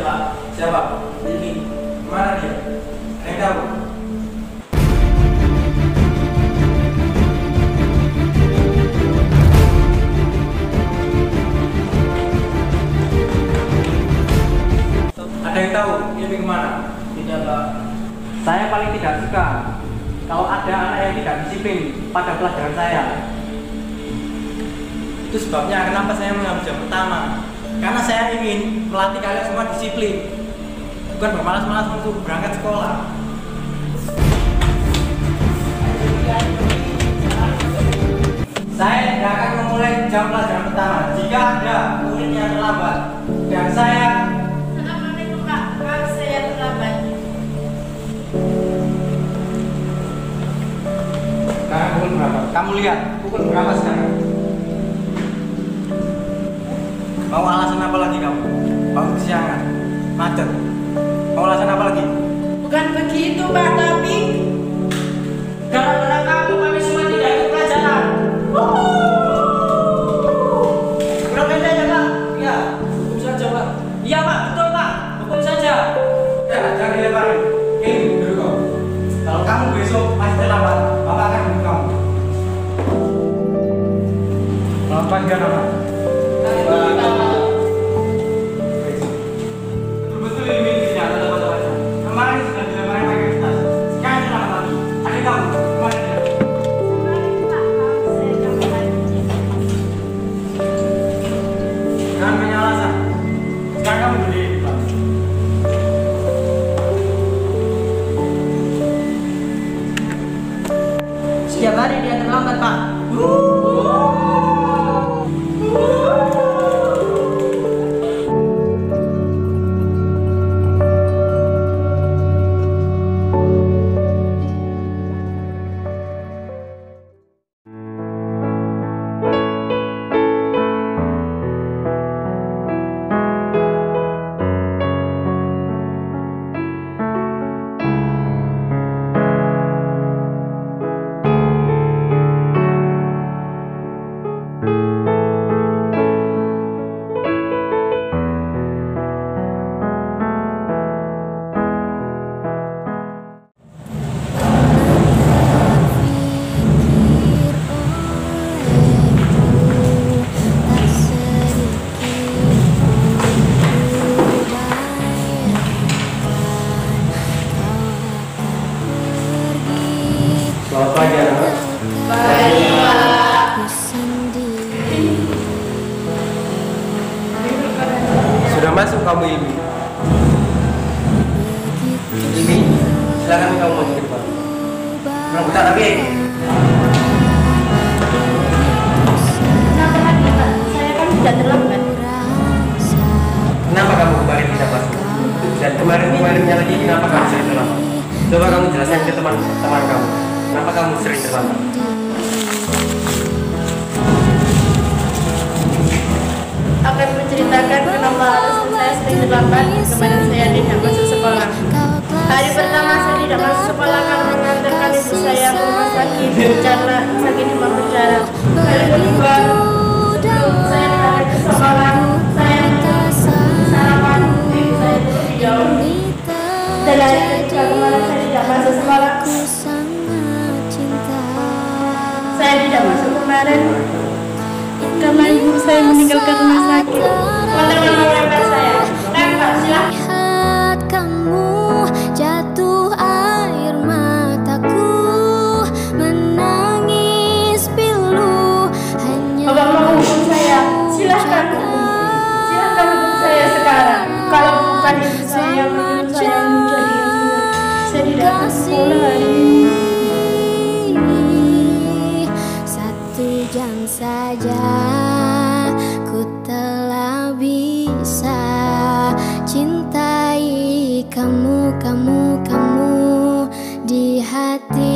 Pak. Siapa? Ini. Mana dia? Ada yang tahu? Ada yang tahu ini kemana? Tidak, Pak. Saya paling tidak suka kalau ada anak yang tidak disiplin pada pelajaran saya. Itu sebabnya kenapa saya mengambil jam pertama. Karena saya ingin melatih kalian semua disiplin, bukan bermalas-malas untuk berangkat sekolah. Saya tidak akan memulai jam pelajaran pertama jika ada murid yang terlambat. Dan saya... Assalamualaikum Pak, maaf saya terlambat. Sekarang pukul berapa? Kamu lihat, pukul berapa sekarang? Mau alasan apa lagi kamu? Mau kesiangan? Macet? Mau alasan apa lagi? Bukan begitu Pak, tapi gara-gara kamu kami semua tidak ikut pelajaran. Kurang aja ya Pak? Iya, hukum saja Pak. Iya Pak, betul Pak, hukum saja. Ya, jangan dileparin. Ini dulu kau. Kalau kamu besok masih terlambat, Bapak akan hukum kamu. Selamat pagi anak-anak. Betul-betul ini tidak ada tempat-tempatnya. Kemarin sudah dilempari pakai kertas. Sekarang selamat lagi. Adik kamu, kemana dia? Jangan banyak alasan. Sekarang kamu berdiri di depan. Setiap hari dia terlambat Pak. Selamat pagi anak-anak. Baik Pak. Sudah masuk kamu ini. Ini, silakan kamu maju ke depan. Bentar lagi. Kenapa lagi Pak? Saya kan sudah terlambat. Kenapa kamu kemarin tidak masuk? Dan kemarin-kemarinnya lagi kenapa kamu sering terlambat? Coba kamu jelaskan ke teman-teman kamu. Kenapa kamu sering terlambat? Akan menceritakan kenapa alasan saya sering terlambat kemarin saya tidak masuk sekolah. Hari pertama saya tidak masuk sekolah karena mengantarkan ibu saya ke rumah sakit karena sakit demam berdarah. Hari kedua sebelum saya berangkat ke sekolah saya sarapan ibu saya terlebih jauh. Dan hari ketiga kemarin saya tidak masuk sekolah. Saya tidak masuk kemarin karena ibu saya meninggalkan rumah sakit. Teman-teman mau lempar saya. Lempar silahkan. Lihat kamu jatuh air mataku menangis pilu hanya. Bapak mau hukum saya, silahkan hukum. Silahkan hukum saya sekarang. Kalau bukan ibu saya yang menyuruh saya menjadi insinyur, saya tidak akan sekolah hari ini. Satu jam saja ku telah bisa cintai kamu di hati.